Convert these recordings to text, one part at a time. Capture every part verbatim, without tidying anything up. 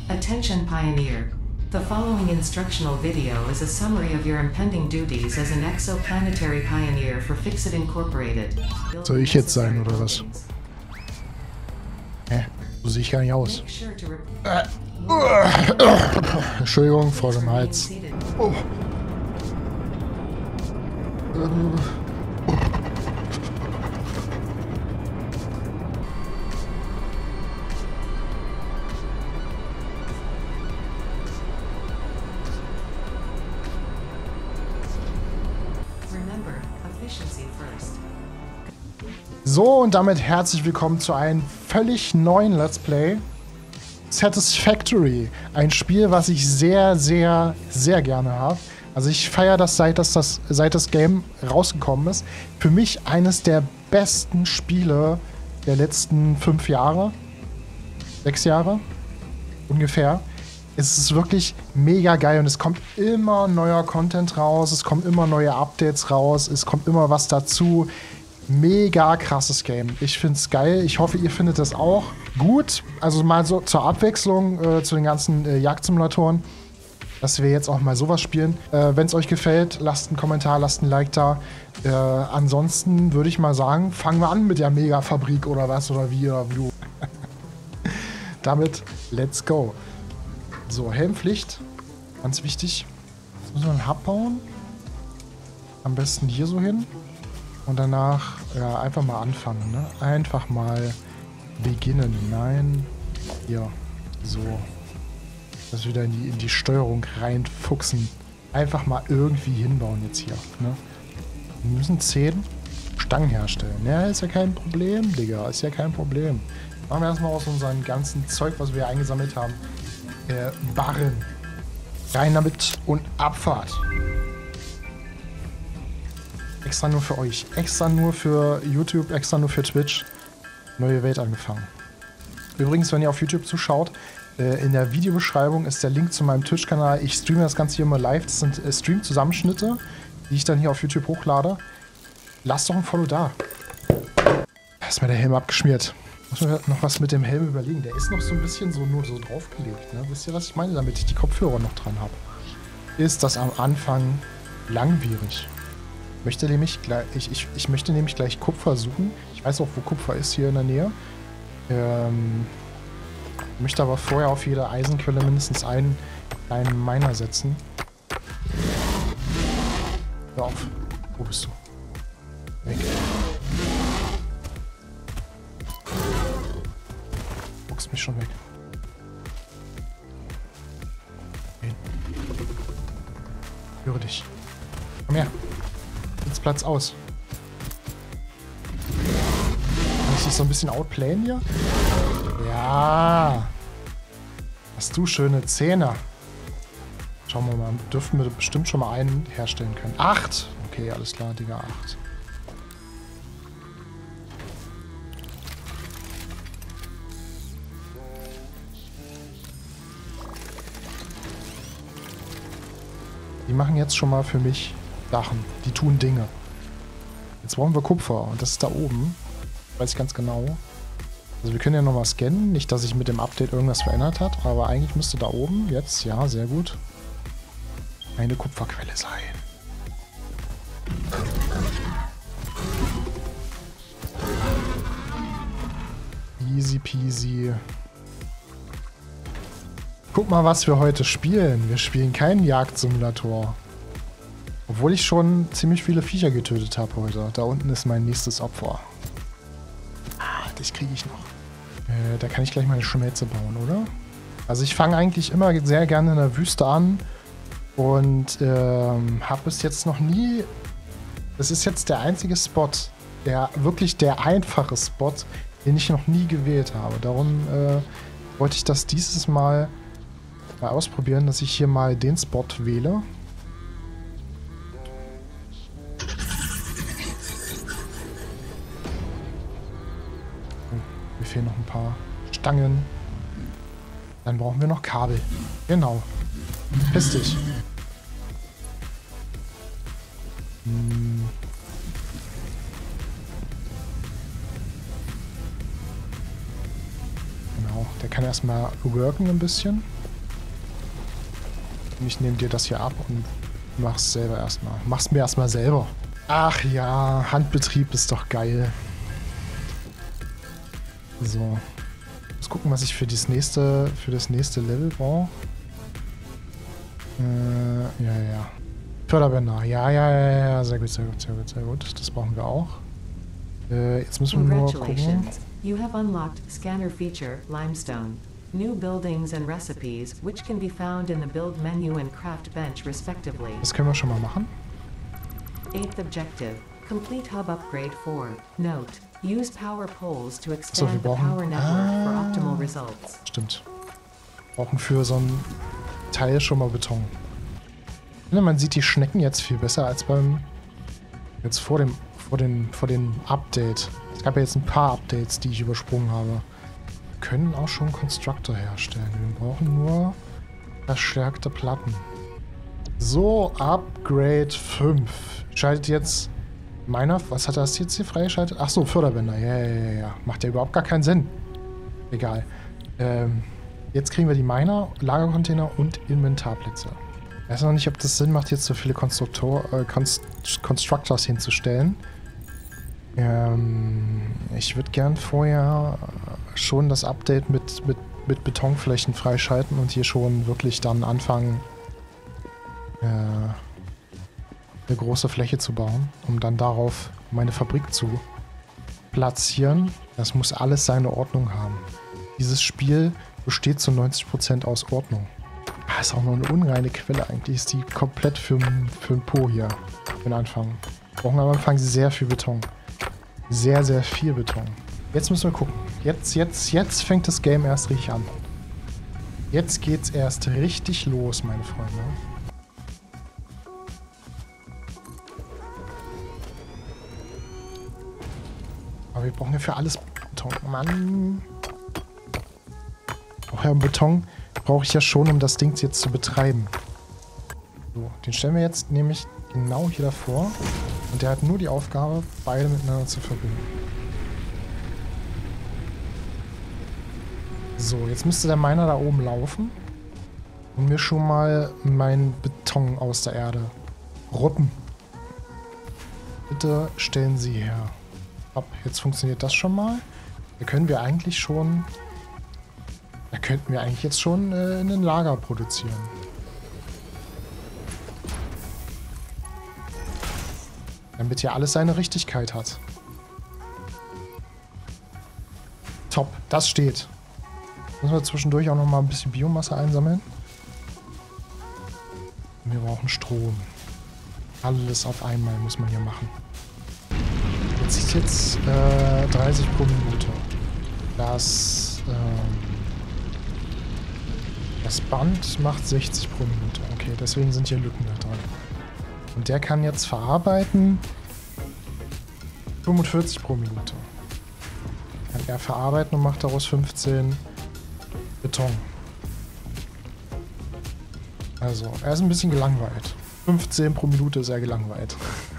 Attention Pioneer. The following instructional video is a summary of your impending duties as an exoplanetary pioneer for Fixit Incorporated. Soll ich jetzt sein, oder was? Hä? So sehe ich gar nicht aus. Äh. Entschuldigung, Frau im Hals. Oh. So, und damit herzlich willkommen zu einem völlig neuen Let's Play. Satisfactory. Ein Spiel, was ich sehr, sehr, sehr gerne habe. Also ich feiere das seit, das, das, seit das Game rausgekommen ist. Für mich eines der besten Spiele der letzten fünf Jahre. Sechs Jahre. Ungefähr. Es ist wirklich mega geil und es kommt immer neuer Content raus. Es kommen immer neue Updates raus. Es kommt immer was dazu. Mega krasses Game. Ich finde es geil. Ich hoffe, ihr findet es auch gut. Also mal so zur Abwechslung äh, zu den ganzen äh, Jagdsimulatoren, dass wir jetzt auch mal sowas spielen. Äh, Wenn es euch gefällt, lasst einen Kommentar, lasst ein Like da. Äh, ansonsten würde ich mal sagen, fangen wir an mit der Mega-Fabrik oder was oder wie oder wie. Damit, let's go. So, Helmpflicht. Ganz wichtig. Jetzt müssen wir einen Hub bauen. Am besten hier so hin. Und danach, ja, einfach mal anfangen, ne? Einfach mal beginnen. Nein. Hier. So. Das wieder in die, in die Steuerung reinfuchsen. Einfach mal irgendwie hinbauen jetzt hier, ne? Wir müssen zehn Stangen herstellen. Ja, ist ja kein Problem, Digga. Ist ja kein Problem. Machen wir erstmal aus unserem ganzen Zeug, was wir eingesammelt haben, äh, Barren. Rein damit und Abfahrt. Extra nur für euch. Extra nur für YouTube, extra nur für Twitch. Neue Welt angefangen. Übrigens, wenn ihr auf YouTube zuschaut, äh, in der Videobeschreibung ist der Link zu meinem Twitch-Kanal. Ich streame das Ganze hier immer live. Das sind äh, Stream-Zusammenschnitte, die ich dann hier auf YouTube hochlade. Lasst doch ein Follow da. Da ist mir der Helm abgeschmiert. Muss mir noch was mit dem Helm überlegen. Der ist noch so ein bisschen so nur so draufgelegt. Ne? Wisst ihr, was ich meine, damit ich die Kopfhörer noch dran habe? Ist das am Anfang langwierig. Möchte nämlich gleich, ich, ich, ich möchte nämlich gleich Kupfer suchen. Ich weiß auch, wo Kupfer ist, hier in der Nähe. Ähm, möchte aber vorher auf jede Eisenquelle mindestens einen kleinen Miner setzen. Hör auf. Wo bist du? Weg. Boxt mich schon weg. Hin. Höre dich. Komm her. Jetzt Platz aus. Kann ich dich so ein bisschen outplayen hier? Ja. Hast du schöne Zähne. Schauen wir mal. Dürften wir bestimmt schon mal einen herstellen können. Acht. Okay, alles klar, Digga. Acht. Die machen jetzt schon mal für mich Sachen. Die tun Dinge. Jetzt brauchen wir Kupfer. Und das ist da oben. Weiß ich ganz genau. Also wir können ja nochmal scannen. Nicht, dass sich mit dem Update irgendwas verändert hat. Aber eigentlich müsste da oben jetzt, ja, sehr gut, eine Kupferquelle sein. Easy peasy. Guck mal, was wir heute spielen. Wir spielen keinen Jagdsimulator. Obwohl ich schon ziemlich viele Viecher getötet habe heute. Da unten ist mein nächstes Opfer. Ah, das kriege ich noch. Äh, da kann ich gleich meine Schmelze bauen, oder? Also ich fange eigentlich immer sehr gerne in der Wüste an. Und ähm, habe bis jetzt noch nie... Das ist jetzt der einzige Spot, der wirklich der einfache Spot, den ich noch nie gewählt habe. Darum äh, wollte ich das dieses Mal mal ausprobieren, dass ich hier mal den Spot wähle. Mir fehlen noch ein paar Stangen. Dann brauchen wir noch Kabel. Genau. Piss dich. Hm. Genau. Der kann erstmal worken ein bisschen. Und ich nehme dir das hier ab und mach's selber erstmal. Mach's mir erstmal selber. Ach ja, Handbetrieb ist doch geil. So. Ich muss gucken, was ich für das nächste, für das nächste Level brauche. Äh, ja, ja. Förderbänder. Ja, ja, ja, ja. Sehr gut, sehr gut, sehr gut, sehr gut. Das brauchen wir auch. Äh, jetzt müssen wir nur gucken. You have unlocked Scanner Feature Limestone. New buildings and recipes, which can be found in the Build menu and Craft Bench respectively. Das können wir schon mal machen. Eighth objective. Complete Hub Upgrade four. Note. Use power poles to So, wir expand the brauchen... power network Ah, for optimal results. Stimmt. Wir brauchen für so ein Teil schon mal Beton. Ne, man sieht die Schnecken jetzt viel besser als beim... Jetzt vor dem, vor den, vor dem Update. Es gab ja jetzt ein paar Updates, die ich übersprungen habe. Wir können auch schon Constructor herstellen. Wir brauchen nur verstärkte Platten. So, Upgrade fünf. Schaltet jetzt meiner... Was hat das jetzt hier freigeschaltet? Ach so, Förderbänder. Ja, ja, ja, ja. Macht ja überhaupt gar keinen Sinn. Egal. Ähm, jetzt kriegen wir die Miner, Lagercontainer und Inventarplätze. Ich weiß noch nicht, ob das Sinn macht, jetzt so viele Konstruktor, äh, Const Constructors hinzustellen. Ähm, ich würde gern vorher schon das Update mit, mit, mit Betonflächen freischalten und hier schon wirklich dann anfangen, äh, eine große Fläche zu bauen, um dann darauf meine Fabrik zu platzieren. Das muss alles seine Ordnung haben. Dieses Spiel besteht zu neunzig Prozent aus Ordnung. Ah, ist auch noch eine unreine Quelle eigentlich. Ist die komplett für, für den Po hier. Für den Anfang. Wir brauchen am Anfang sehr viel Beton. Sehr, sehr viel Beton. Jetzt müssen wir gucken. Jetzt, jetzt, jetzt fängt das Game erst richtig an. Jetzt geht's erst richtig los, meine Freunde. Aber wir brauchen ja für alles Beton. Mann. Auch ja, Beton brauche ich ja schon, um das Ding jetzt zu betreiben. So, den stellen wir jetzt nämlich genau hier davor. Und der hat nur die Aufgabe, beide miteinander zu verbinden. So, jetzt müsste der Miner da oben laufen. Und mir schon mal meinen Beton aus der Erde ruppen. Bitte stellen Sie her. Ab, jetzt funktioniert das schon mal. Da können wir eigentlich schon... Da könnten wir eigentlich jetzt schon äh, in ein Lager produzieren. Damit ja alles seine Richtigkeit hat. Top, das steht. Müssen wir zwischendurch auch noch mal ein bisschen Biomasse einsammeln. Und wir brauchen Strom. Alles auf einmal muss man hier machen. Jetzt ist jetzt äh, dreißig pro Minute. Das, ähm, das Band macht sechzig pro Minute. Okay, deswegen sind hier Lücken da dran. Und der kann jetzt verarbeiten fünfundvierzig pro Minute. Kann er verarbeiten und macht daraus fünfzehn Beton. Also, er ist ein bisschen gelangweilt. fünfzehn pro Minute ist er gelangweilt.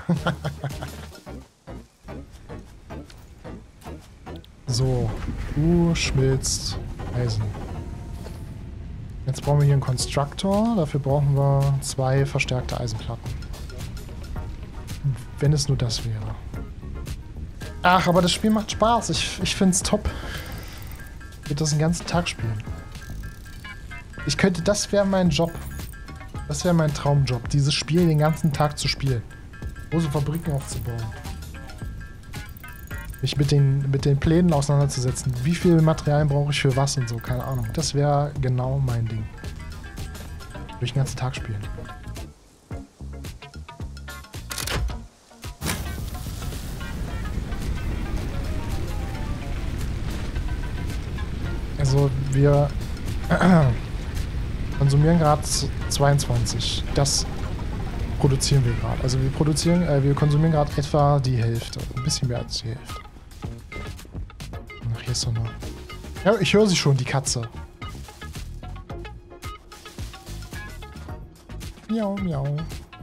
So, du schmilzt Eisen. Jetzt brauchen wir hier einen Constructor. Dafür brauchen wir zwei verstärkte Eisenplatten. Wenn es nur das wäre. Ach, aber das Spiel macht Spaß. Ich, ich finde es top. Ich würde das den ganzen Tag spielen. Ich könnte, das wäre mein Job. Das wäre mein Traumjob, dieses Spiel den ganzen Tag zu spielen. Große Fabriken aufzubauen. Mich mit den, mit den Plänen auseinanderzusetzen. Wie viel Materialien brauche ich für was und so, keine Ahnung. Das wäre genau mein Ding. Würde ich den ganzen Tag spielen. Also wir konsumieren gerade zweiundzwanzig. Das produzieren wir gerade. Also wir produzieren, äh, wir konsumieren gerade etwa die Hälfte. Ein bisschen mehr als die Hälfte. Ach, hier ist doch noch. Ja, ich höre sie schon, die Katze. Miau, miau.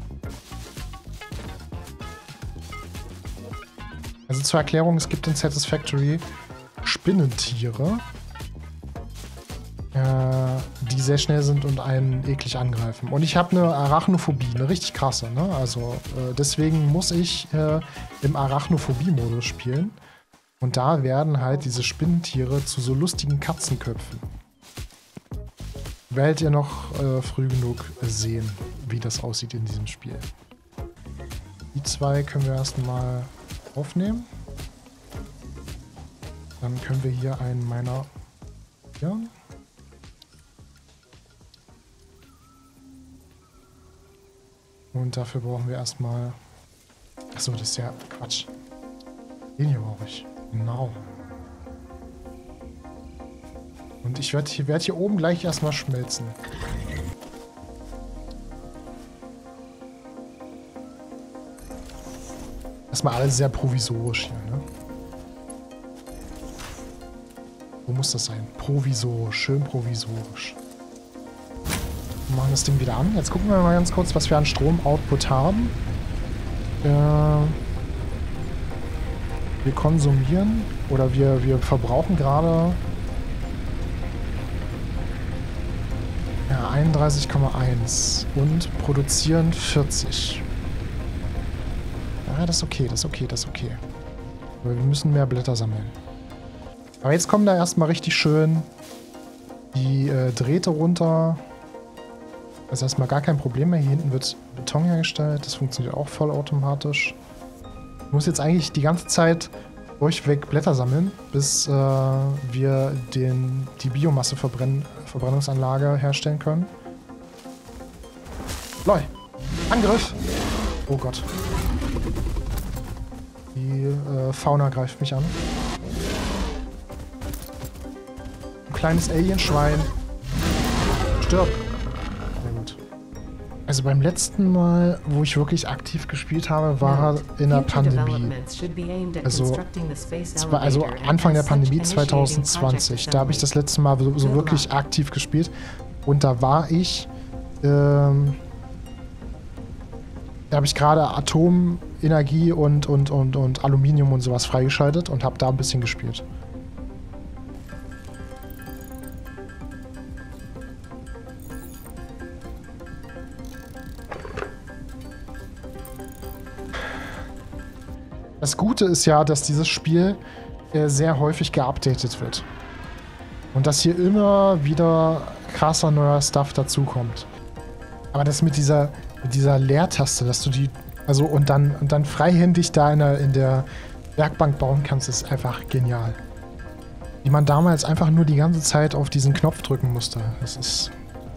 Also zur Erklärung, es gibt in Satisfactory Spinnentiere, äh, die sehr schnell sind und einen eklig angreifen. Und ich habe eine Arachnophobie, eine richtig krasse. Ne? Also äh, deswegen muss ich äh, im Arachnophobie-Modus spielen. Und da werden halt diese Spinnentiere zu so lustigen Katzenköpfen. Werdet ihr noch äh, früh genug sehen, wie das aussieht in diesem Spiel. Die zwei können wir erstmal aufnehmen. Dann können wir hier einen meiner... Ja. Und dafür brauchen wir erstmal... Achso, das ist ja Quatsch. Den hier brauche ich. Genau. Und ich werde hier, werd hier oben gleich erstmal schmelzen. Erstmal alles sehr provisorisch hier, ne? Wo muss das sein? Provisorisch, schön provisorisch. Wir machen das Ding wieder an. Jetzt gucken wir mal ganz kurz, was wir an Stromoutput haben. Äh, wir konsumieren oder wir, wir verbrauchen gerade ja, einunddreißig Komma eins und produzieren vierzig. Ja, das ist okay, das ist okay, das ist okay. Aber wir müssen mehr Blätter sammeln. Aber jetzt kommen da erstmal richtig schön die äh, Drähte runter. Das ist erstmal gar kein Problem mehr. Hier hinten wird Beton hergestellt. Das funktioniert auch vollautomatisch. Ich muss jetzt eigentlich die ganze Zeit durchweg Blätter sammeln, bis äh, wir den, die Biomasse-Verbrennungsanlage herstellen können. Loi! Angriff! Oh Gott. Die äh, Fauna greift mich an. Ein kleines Alienschwein. Stirb! Sehr gut. Also beim letzten Mal, wo ich wirklich aktiv gespielt habe, war in der Pandemie. Also, es war also Anfang der Pandemie zwanzig zwanzig. Da habe ich das letzte Mal so, so wirklich aktiv gespielt. Und da war ich... Ähm, Da habe ich gerade Atomenergie und, und, und, und Aluminium und sowas freigeschaltet und habe da ein bisschen gespielt. Das Gute ist ja, dass dieses Spiel äh, sehr häufig geupdatet wird. Und dass hier immer wieder krasser neuer Stuff dazukommt. Aber das mit dieser... Mit dieser Leertaste, dass du die, also und dann, und dann freihändig da in der, in der Werkbank bauen kannst, ist einfach genial. Wie man damals einfach nur die ganze Zeit auf diesen Knopf drücken musste. Das ist...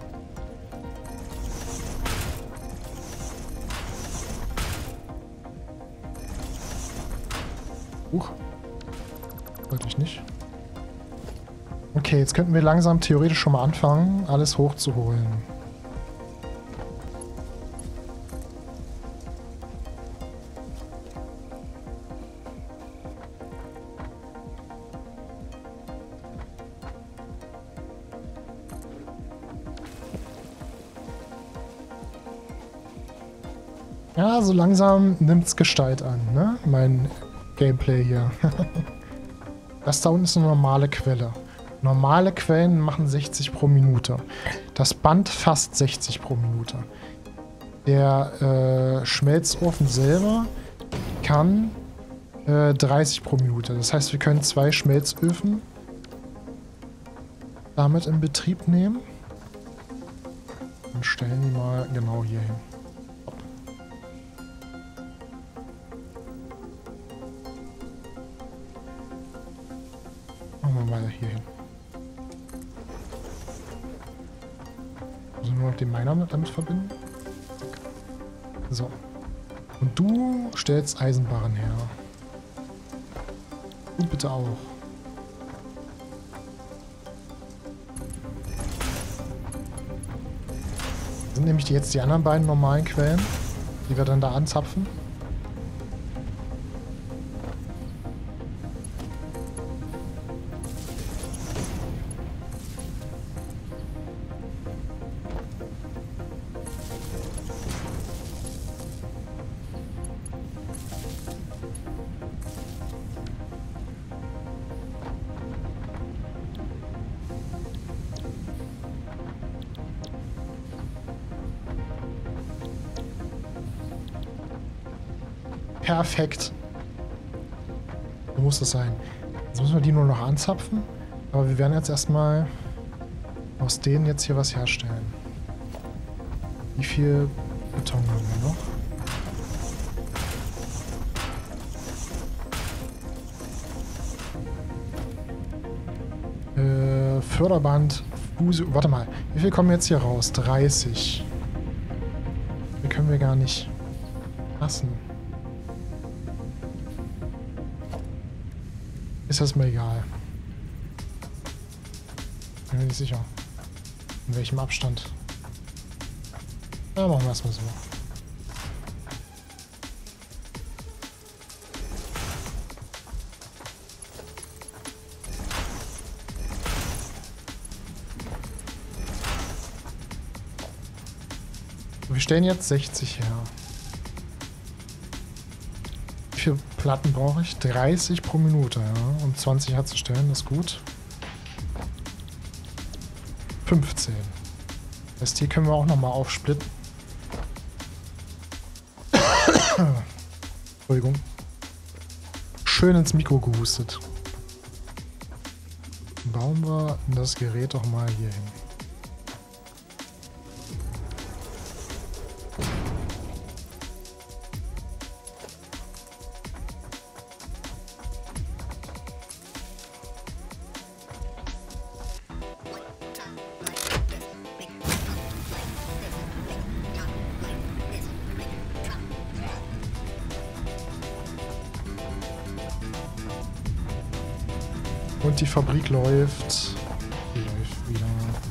Huch. Wollte ich nicht. Okay, jetzt könnten wir langsam theoretisch schon mal anfangen, alles hochzuholen. Ja, so langsam nimmt's Gestalt an, ne? Mein Gameplay hier. Das da unten ist eine normale Quelle. Normale Quellen machen sechzig pro Minute. Das Band fast sechzig pro Minute. Der äh, Schmelzofen selber kann äh, dreißig pro Minute. Das heißt, wir können zwei Schmelzöfen damit in Betrieb nehmen. Und stellen die mal genau hier hin. Machen wir mal hier hin. Also nur noch den Miner damit verbinden. So. Und du stellst Eisenbarren her. Und bitte auch. Das sind nämlich jetzt die anderen beiden normalen Quellen, die wir dann da anzapfen. Perfekt. So muss es sein. Jetzt müssen wir die nur noch anzapfen. Aber wir werden jetzt erstmal aus denen jetzt hier was herstellen. Wie viel Beton haben wir noch? Äh, Förderband, Fusion. Warte mal, wie viel kommen jetzt hier raus? dreißig. Die können wir gar nicht lassen. Ist das mir egal. Bin mir nicht sicher. In welchem Abstand. Ja, machen wir es mal so. Wir stellen jetzt sechzig her. Wie viele Platten brauche ich? dreißig pro Minute, ja. Um zwanzig herzustellen, das ist gut. fünfzehn. Das hier können wir auch nochmal aufsplitten. Entschuldigung. Schön ins Mikro gehustet. Bauen wir das Gerät doch mal hier hin. Und die Fabrik läuft. Die läuft wieder.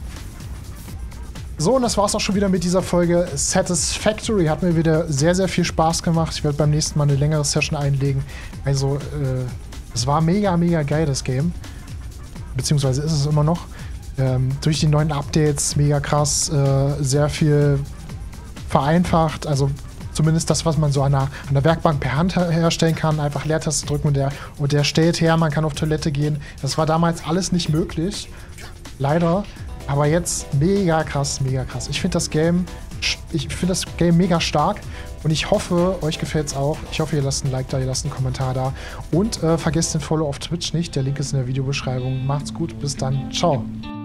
So, und das war's auch schon wieder mit dieser Folge Satisfactory. Hat mir wieder sehr, sehr viel Spaß gemacht. Ich werde beim nächsten Mal eine längere Session einlegen. Also, äh, es war mega, mega geil, das Game. Beziehungsweise ist es immer noch. Ähm, durch die neuen Updates mega krass. Äh, sehr viel vereinfacht. Also, zumindest das, was man so an der, an der Werkbank per Hand her herstellen kann. Einfach Leertaste drücken und der, und der stellt her, man kann auf Toilette gehen. Das war damals alles nicht möglich. Leider. Aber jetzt mega krass, mega krass. Ich finde das Game, ich finde das Game mega stark. Und ich hoffe, euch gefällt es auch. Ich hoffe, ihr lasst ein Like da, ihr lasst einen Kommentar da. Und äh, vergesst den Follow auf Twitch nicht. Der Link ist in der Videobeschreibung. Macht's gut, bis dann. Ciao.